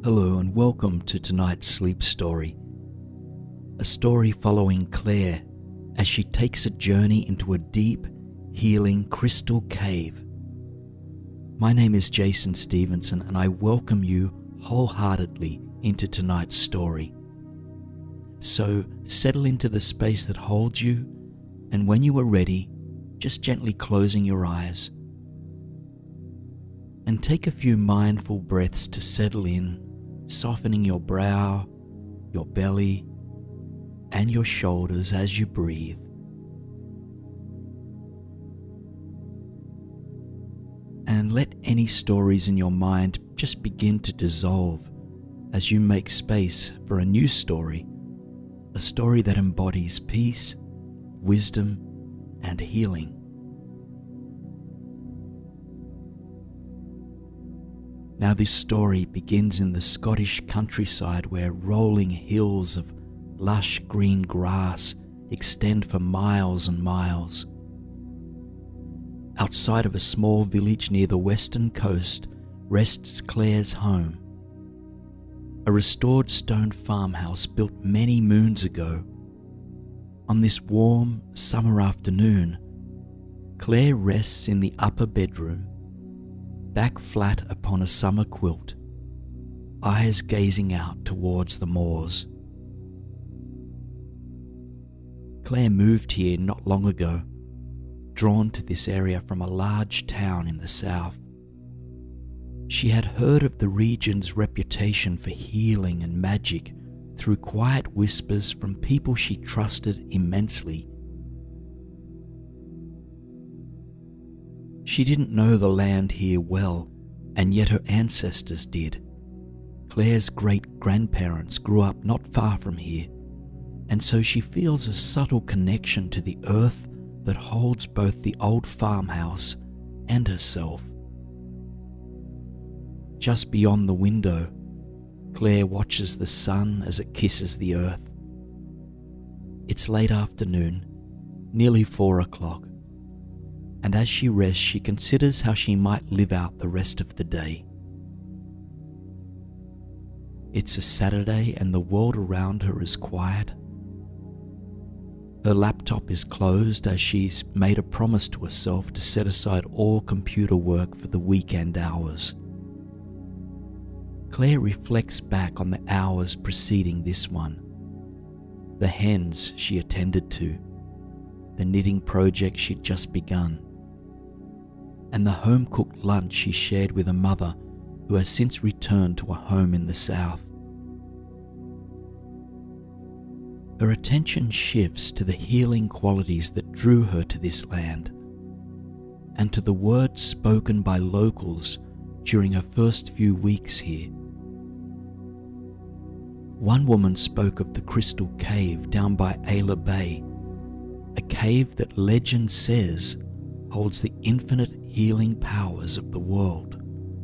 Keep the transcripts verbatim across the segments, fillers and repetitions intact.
Hello and welcome to tonight's sleep story. A story following Claire as she takes a journey into a deep, healing crystal cave. My name is Jason Stevenson and I welcome you wholeheartedly into tonight's story. So settle into the space that holds you, and when you are ready, just gently closing your eyes and take a few mindful breaths to settle in, softening your brow, your belly, and your shoulders as you breathe. And let any stories in your mind just begin to dissolve as you make space for a new story, a story that embodies peace, wisdom, and healing. Now this story begins in the Scottish countryside where rolling hills of lush green grass extend for miles and miles. Outside of a small village near the western coast rests Claire's home, a restored stone farmhouse built many moons ago. On this warm summer afternoon, Claire rests in the upper bedroom, back flat upon a summer quilt, eyes gazing out towards the moors. Claire moved here not long ago, drawn to this area from a large town in the south. She had heard of the region's reputation for healing and magic through quiet whispers from people she trusted immensely. She didn't know the land here well, and yet her ancestors did. Claire's great-grandparents grew up not far from here, and so she feels a subtle connection to the earth that holds both the old farmhouse and herself. Just beyond the window, Claire watches the sun as it kisses the earth. It's late afternoon, nearly four o'clock. And as she rests, she considers how she might live out the rest of the day. It's a Saturday and the world around her is quiet. Her laptop is closed as she's made a promise to herself to set aside all computer work for the weekend hours. Claire reflects back on the hours preceding this one, the hens she attended to, the knitting project she'd just begun, and the home-cooked lunch she shared with a mother who has since returned to a home in the south. Her attention shifts to the healing qualities that drew her to this land, and to the words spoken by locals during her first few weeks here. One woman spoke of the crystal cave down by Ayla Bay, a cave that legend says holds the infinite healing powers of the world.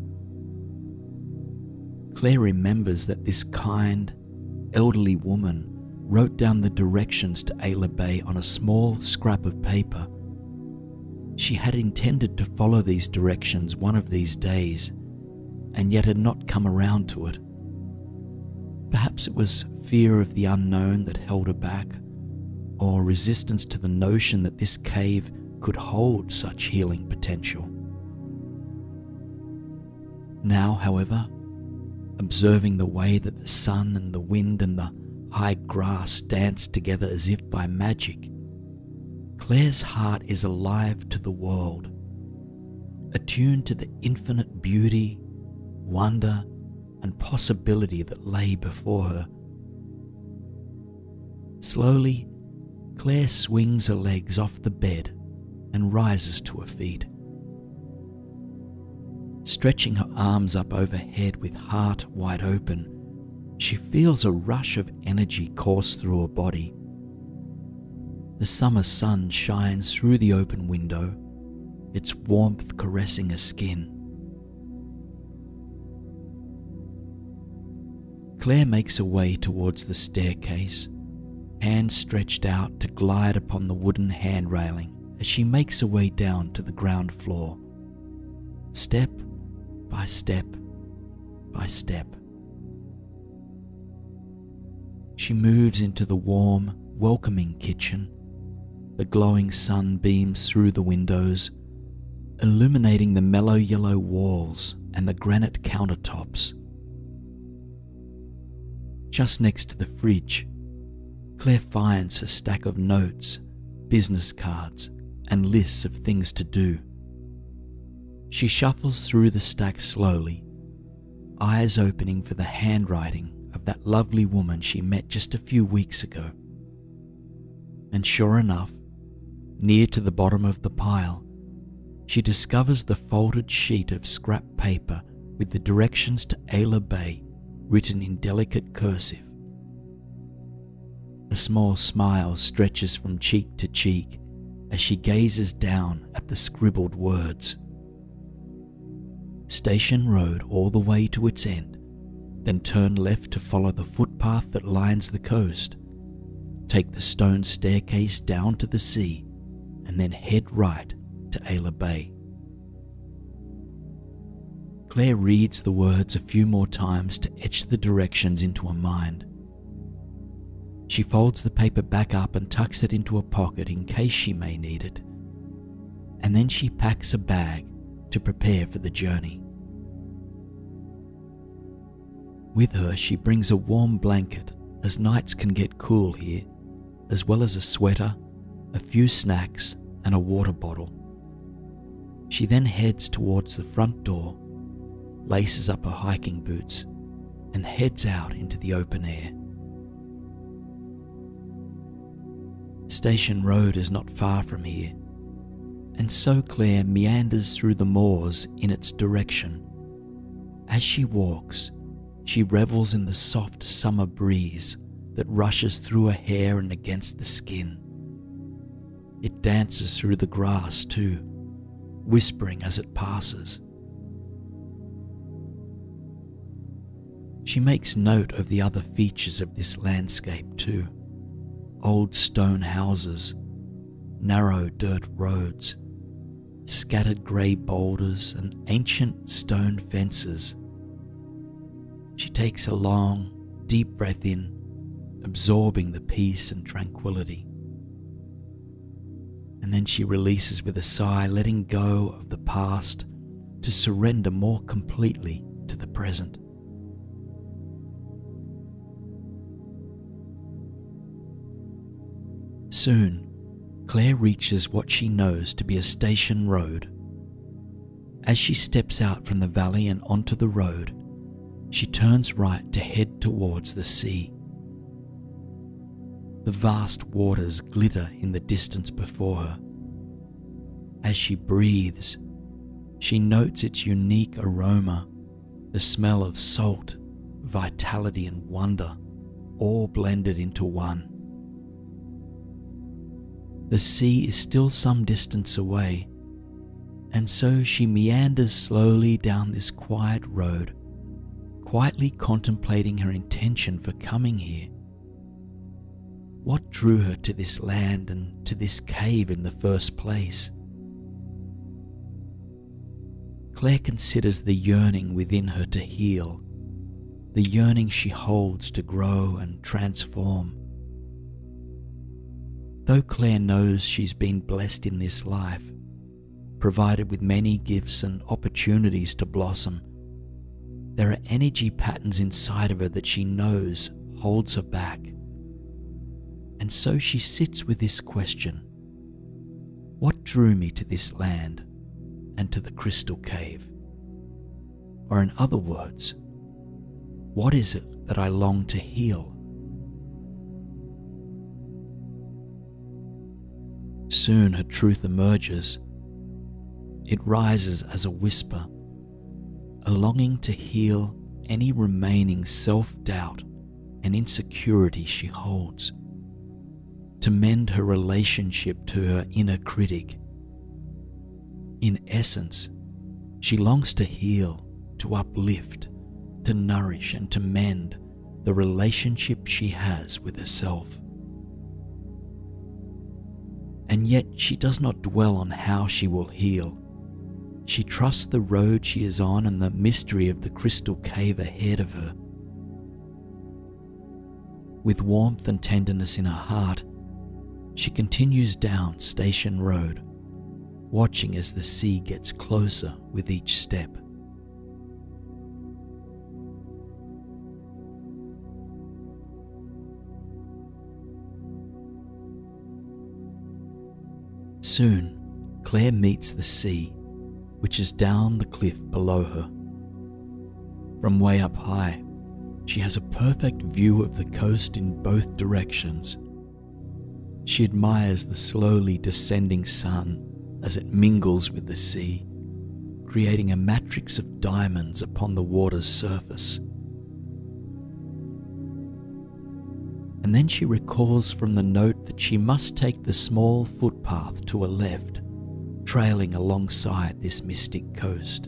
Claire remembers that this kind, elderly woman wrote down the directions to Ayla Bay on a small scrap of paper. She had intended to follow these directions one of these days, and yet had not come around to it. Perhaps it was fear of the unknown that held her back, or resistance to the notion that this cave could hold such healing potential. Now, however, observing the way that the sun and the wind and the high grass dance together as if by magic, Claire's heart is alive to the world, attuned to the infinite beauty, wonder, and possibility that lay before her. Slowly, Claire swings her legs off the bed and rises to her feet. Stretching her arms up overhead with heart wide open, she feels a rush of energy course through her body. The summer sun shines through the open window, its warmth caressing her skin. Claire makes her way towards the staircase, hands stretched out to glide upon the wooden handrailing as she makes her way down to the ground floor. Step by step by step, She moves into the warm, welcoming kitchen. The glowing sun beams through the windows, illuminating the mellow yellow walls and the granite countertops. Just next to the fridge, Claire finds a stack of notes, business cards, and lists of things to do. She shuffles through the stack slowly, eyes opening for the handwriting of that lovely woman she met just a few weeks ago. And sure enough, near to the bottom of the pile, she discovers the folded sheet of scrap paper with the directions to Ayla Bay written in delicate cursive. A small smile stretches from cheek to cheek as she gazes down at the scribbled words. Station Road all the way to its end, then turn left to follow the footpath that lines the coast. Take the stone staircase down to the sea, and then head right to Ayla Bay. Claire reads the words a few more times to etch the directions into her mind. She folds the paper back up and tucks it into a pocket in case she may need it. And then she packs a bag to prepare for the journey. With her, she brings a warm blanket, as nights can get cool here, as well as a sweater, a few snacks, and a water bottle. She then heads towards the front door, laces up her hiking boots, and heads out into the open air. Station Road is not far from here, and so Claire meanders through the moors in its direction. As she walks, she revels in the soft summer breeze that rushes through her hair and against the skin. It dances through the grass too, whispering as it passes. She makes note of the other features of this landscape too. Old stone houses, narrow dirt roads, scattered grey boulders and ancient stone fences. She takes a long, deep breath in, absorbing the peace and tranquility. And then she releases with a sigh, letting go of the past to surrender more completely to the present. Soon, Claire reaches what she knows to be a station road. As she steps out from the valley and onto the road, she turns right to head towards the sea. The vast waters glitter in the distance before her. As she breathes, she notes its unique aroma, the smell of salt, vitality and wonder, all blended into one. The sea is still some distance away, and so she meanders slowly down this quiet road, quietly contemplating her intention for coming here. What drew her to this land and to this cave in the first place? Claire considers the yearning within her to heal, the yearning she holds to grow and transform. Though Claire knows she's been blessed in this life, provided with many gifts and opportunities to blossom, there are energy patterns inside of her that she knows holds her back. And so she sits with this question: what drew me to this land and to the crystal cave? Or in other words, what is it that I long to heal? Soon her truth emerges. It rises as a whisper, a longing to heal any remaining self-doubt and insecurity she holds, to mend her relationship to her inner critic. In essence, she longs to heal, to uplift, to nourish and to mend the relationship she has with herself. And yet she does not dwell on how she will heal. She trusts the road she is on and the mystery of the crystal cave ahead of her. With warmth and tenderness in her heart, she continues down Station Road, watching as the sea gets closer with each step. Soon, Claire meets the sea, which is down the cliff below her. From way up high, she has a perfect view of the coast in both directions. She admires the slowly descending sun as it mingles with the sea, creating a matrix of diamonds upon the water's surface. And then she recalls from the note that she must take the small footpath to her left, trailing alongside this mystic coast.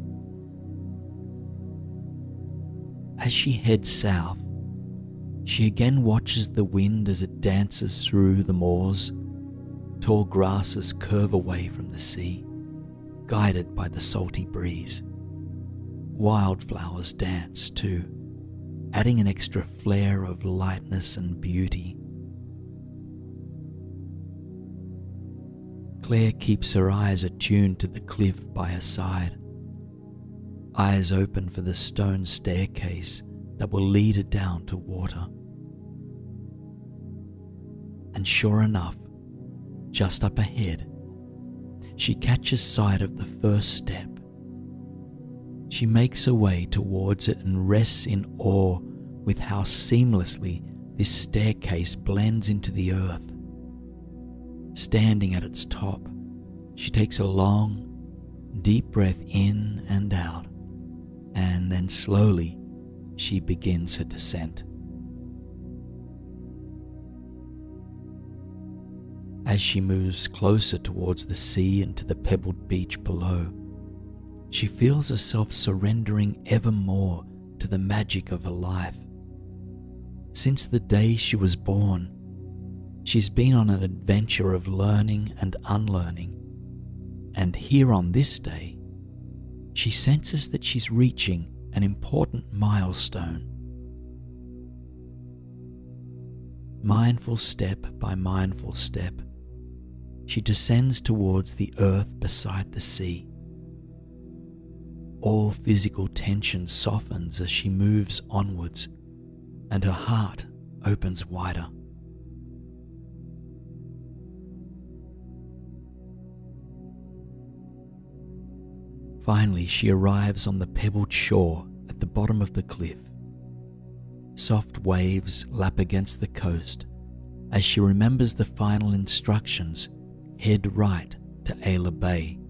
As she heads south, she again watches the wind as it dances through the moors. Tall grasses curve away from the sea, guided by the salty breeze. Wildflowers dance too, adding an extra flair of lightness and beauty. Claire keeps her eyes attuned to the cliff by her side, eyes open for the stone staircase that will lead her down to water. And sure enough, just up ahead, she catches sight of the first step. She makes her way towards it and rests in awe with how seamlessly this staircase blends into the earth. Standing at its top, she takes a long, deep breath in and out, and then slowly she begins her descent. As she moves closer towards the sea and to the pebbled beach below, she feels herself surrendering ever more to the magic of her life. Since the day she was born, she's been on an adventure of learning and unlearning, and here on this day, she senses that she's reaching an important milestone. Mindful step by mindful step, she descends towards the earth beside the sea. All physical tension softens as she moves onwards, and her heart opens wider. Finally, she arrives on the pebbled shore at the bottom of the cliff. Soft waves lap against the coast as she remembers the final instructions: head right to Ayla Bay.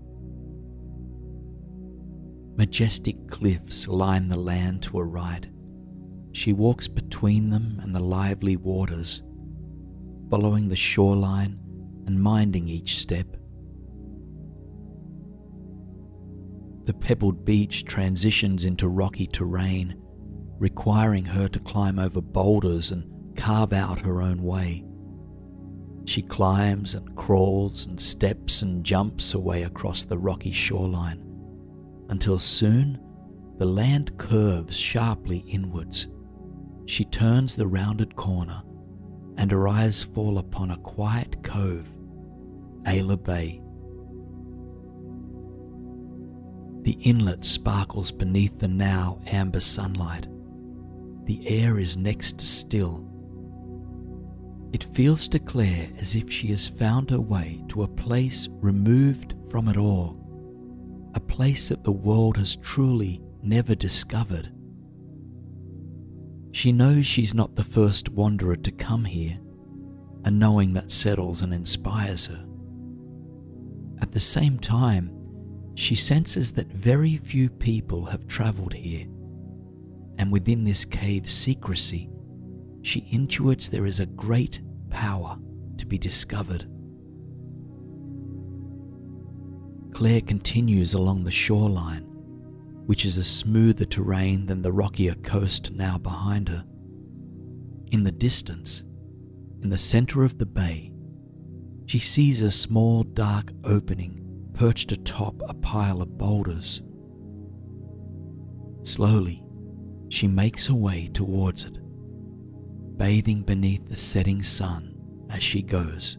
Majestic cliffs line the land to her right. She walks between them and the lively waters, following the shoreline and minding each step. The pebbled beach transitions into rocky terrain, requiring her to climb over boulders and carve out her own way. She climbs and crawls and steps and jumps her way across the rocky shoreline, until soon the land curves sharply inwards. She turns the rounded corner, and her eyes fall upon a quiet cove, Ayla Bay. The inlet sparkles beneath the now amber sunlight. The air is next to still. It feels to Claire as if she has found her way to a place removed from it all, a place that the world has truly never discovered. She knows she's not the first wanderer to come here, a knowing that settles and inspires her. At the same time, she senses that very few people have travelled here, and within this cave's secrecy, she intuits there is a great power to be discovered. Claire continues along the shoreline, which is a smoother terrain than the rockier coast now behind her. In the distance, in the centre of the bay, she sees a small dark opening perched atop a pile of boulders. Slowly, she makes her way towards it. bathing beneath the setting sun as she goes.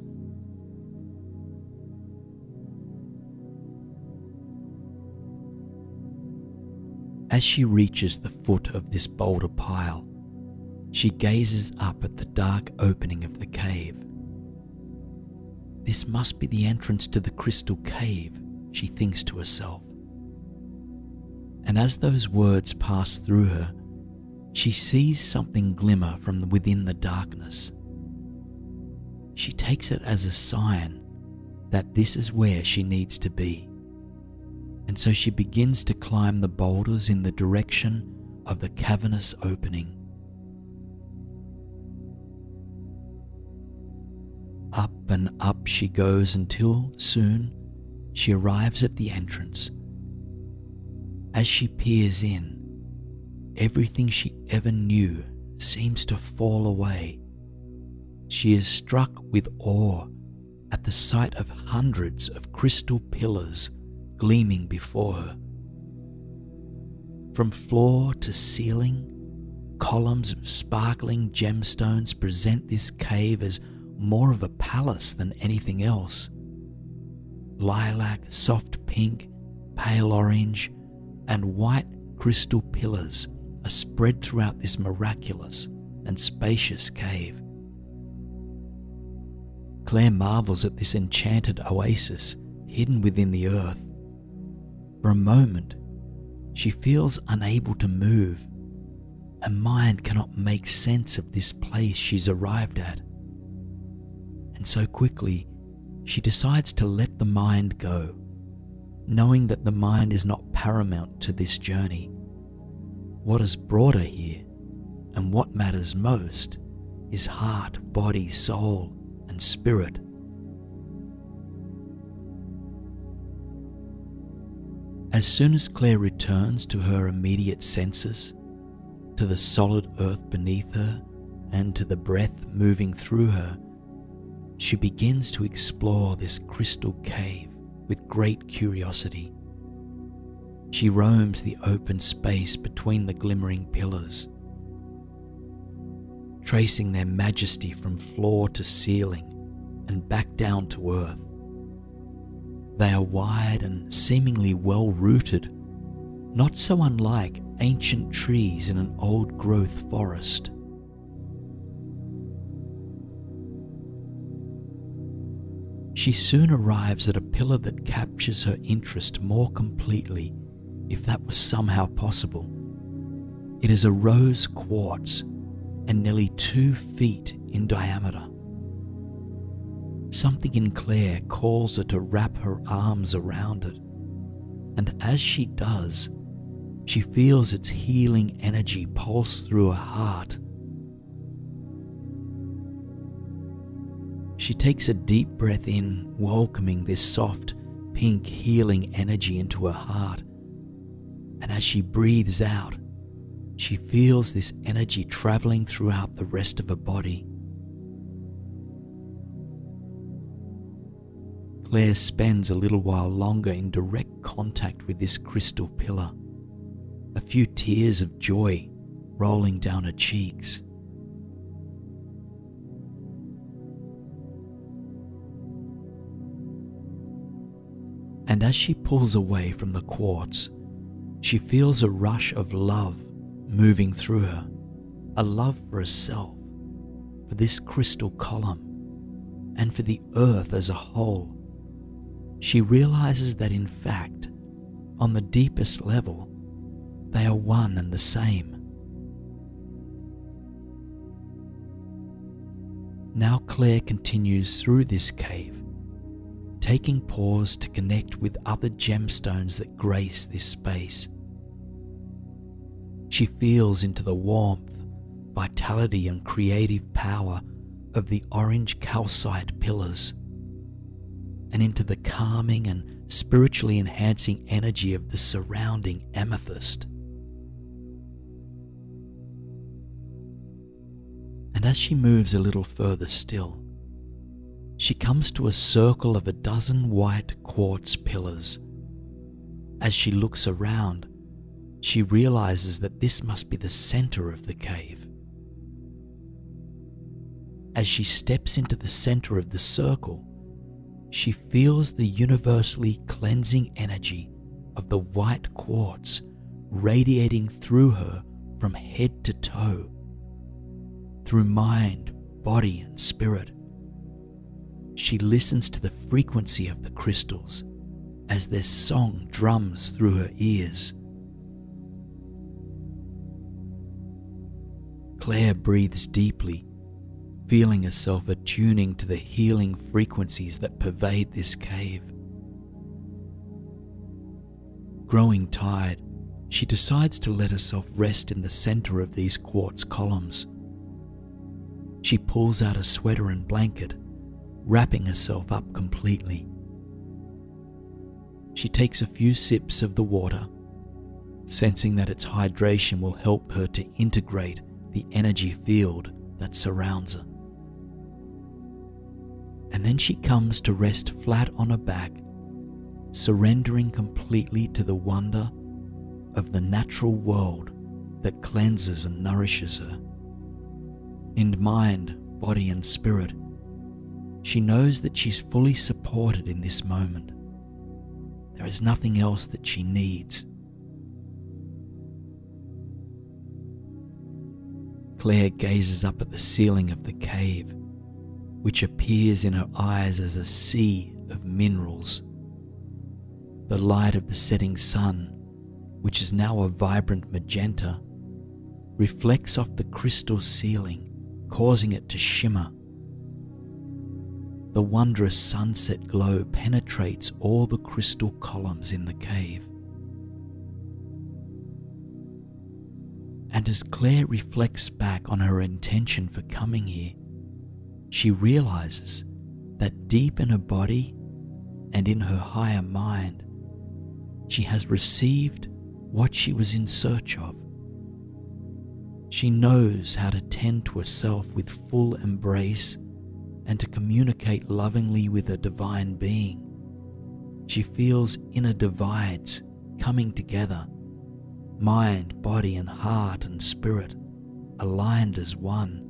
As she reaches the foot of this boulder pile, she gazes up at the dark opening of the cave. This must be the entrance to the crystal cave, she thinks to herself. And as those words pass through her, she sees something glimmer from within the darkness. She takes it as a sign that this is where she needs to be. And so she begins to climb the boulders in the direction of the cavernous opening. Up and up she goes until soon she arrives at the entrance. As she peers in, everything she ever knew seems to fall away. She is struck with awe at the sight of hundreds of crystal pillars gleaming before her. From floor to ceiling, columns of sparkling gemstones present this cave as more of a palace than anything else. Lilac, soft pink, pale orange, and white crystal pillars are spread throughout this miraculous and spacious cave. Claire marvels at this enchanted oasis hidden within the earth. For a moment, she feels unable to move. Her mind cannot make sense of this place she's arrived at. And so quickly, she decides to let the mind go, knowing that the mind is not paramount to this journey. What has brought her here, and what matters most, is heart, body, soul, and spirit. As soon as Claire returns to her immediate senses, to the solid earth beneath her, and to the breath moving through her, she begins to explore this crystal cave with great curiosity. She roams the open space between the glimmering pillars, tracing their majesty from floor to ceiling and back down to earth. They are wide and seemingly well-rooted, not so unlike ancient trees in an old-growth forest. She soon arrives at a pillar that captures her interest more completely, if that was somehow possible. It is a rose quartz and nearly two feet in diameter. Something in Claire calls her to wrap her arms around it, and as she does, she feels its healing energy pulse through her heart. She takes a deep breath in, welcoming this soft, pink healing energy into her heart, and as she breathes out, she feels this energy traveling throughout the rest of her body. Claire spends a little while longer in direct contact with this crystal pillar, a few tears of joy rolling down her cheeks. And as she pulls away from the quartz, she feels a rush of love moving through her, a love for herself, for this crystal column, and for the earth as a whole. She realizes that in fact, on the deepest level, they are one and the same. Now Claire continues through this cave, taking pause to connect with other gemstones that grace this space. She feels into the warmth, vitality, and creative power of the orange calcite pillars, and into the calming and spiritually enhancing energy of the surrounding amethyst. And as she moves a little further still, she comes to a circle of a dozen white quartz pillars. As she looks around, she realizes that this must be the center of the cave. As she steps into the center of the circle, she feels the universally cleansing energy of the white quartz radiating through her from head to toe, through mind, body, and spirit. She listens to the frequency of the crystals as their song drums through her ears. Claire breathes deeply, feeling herself attuning to the healing frequencies that pervade this cave. Growing tired, she decides to let herself rest in the center of these quartz columns. She pulls out a sweater and blanket, wrapping herself up completely. She takes a few sips of the water, sensing that its hydration will help her to integrate the energy field that surrounds her. And then she comes to rest flat on her back, surrendering completely to the wonder of the natural world that cleanses and nourishes her. In mind, body, and spirit, she knows that she's fully supported in this moment. There is nothing else that she needs. Claire gazes up at the ceiling of the cave, which appears in her eyes as a sea of minerals. The light of the setting sun, which is now a vibrant magenta, reflects off the crystal ceiling, causing it to shimmer. The wondrous sunset glow penetrates all the crystal columns in the cave. And as Claire reflects back on her intention for coming here, she realizes that deep in her body and in her higher mind, she has received what she was in search of. She knows how to tend to herself with full embrace and to communicate lovingly with her divine being. She feels inner divides coming together, mind, body, and heart and spirit aligned as one.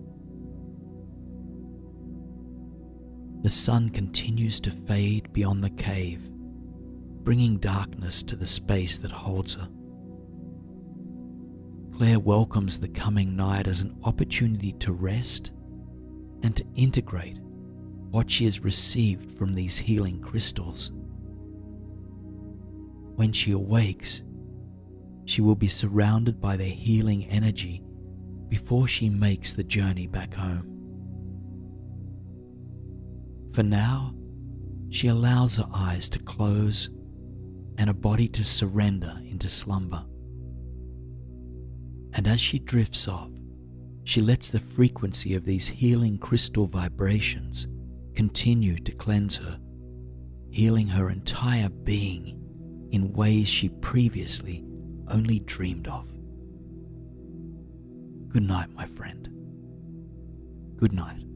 The sun continues to fade beyond the cave, bringing darkness to the space that holds her. Claire welcomes the coming night as an opportunity to rest and to integrate what she has received from these healing crystals. When she awakes, she will be surrounded by their healing energy before she makes the journey back home. For now, she allows her eyes to close and her body to surrender into slumber. And as she drifts off, she lets the frequency of these healing crystal vibrations continue to cleanse her, healing her entire being in ways she previously only dreamed of. Good night, my friend. Good night.